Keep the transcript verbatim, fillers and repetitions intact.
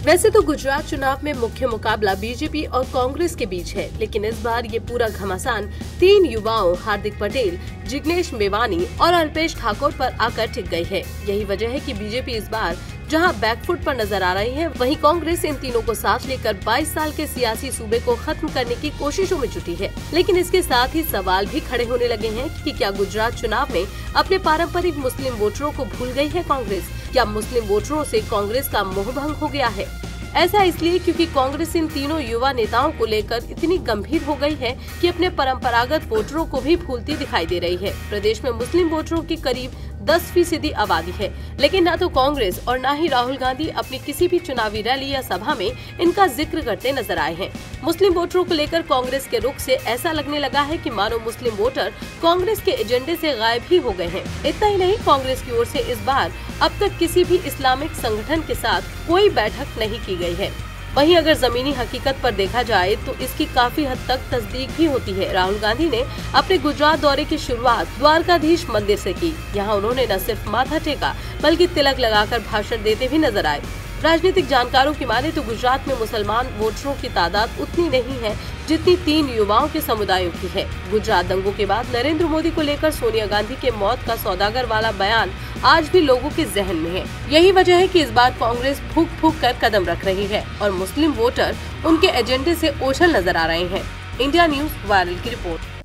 वैसे तो गुजरात चुनाव में मुख्य मुकाबला बीजेपी और कांग्रेस के बीच है, लेकिन इस बार ये पूरा घमासान तीन युवाओं हार्दिक पटेल, जिग्नेश मेवानी और अल्पेश ठाकुर पर आकर टिक गई है। यही वजह है कि बीजेपी इस बार जहां बैकफुट पर नजर आ रही है, वहीं कांग्रेस इन तीनों को साथ लेकर बाईस साल के सियासी सूबे को खत्म करने की कोशिशों में जुटी है। लेकिन इसके साथ ही सवाल भी खड़े होने लगे हैं कि क्या गुजरात चुनाव में अपने पारंपरिक मुस्लिम वोटरों को भूल गई है कांग्रेस, या मुस्लिम वोटरों से कांग्रेस का मोह भंग हो गया है। ऐसा इसलिए क्योंकि कांग्रेस इन तीनों युवा नेताओं को लेकर इतनी गंभीर हो गई है कि अपने परंपरागत वोटरों को भी भूलती दिखाई दे रही है। प्रदेश में मुस्लिम वोटरों की करीब दस फीसदी आबादी है, लेकिन न तो कांग्रेस और न ही राहुल गांधी अपनी किसी भी चुनावी रैली या सभा में इनका जिक्र करते नजर आए हैं। मुस्लिम वोटरों को लेकर कांग्रेस के रुख से ऐसा लगने लगा है कि मानो मुस्लिम वोटर कांग्रेस के एजेंडे से गायब ही हो गए हैं। इतना ही नहीं, कांग्रेस की ओर से इस बार अब तक किसी भी इस्लामिक संगठन के साथ कोई बैठक नहीं की गई है। वहीं अगर जमीनी हकीकत पर देखा जाए तो इसकी काफी हद तक तस्दीक भी होती है। राहुल गांधी ने अपने गुजरात दौरे की शुरुआत द्वारकाधीश मंदिर से की। यहां उन्होंने न सिर्फ माथा टेका बल्कि तिलक लगाकर भाषण देते भी नजर आए। राजनीतिक जानकारों की माने तो गुजरात में मुसलमान वोटरों की तादाद उतनी नहीं है जितनी तीन युवाओं के समुदायों की है। गुजरात दंगों के बाद नरेंद्र मोदी को लेकर सोनिया गांधी के मौत का सौदागर वाला बयान आज भी लोगों के जहन में है। यही वजह है कि इस बार कांग्रेस फूक फूक कर कदम रख रही है और मुस्लिम वोटर उनके एजेंडे से ओझल नजर आ रहे हैं। इंडिया न्यूज वायरल की रिपोर्ट।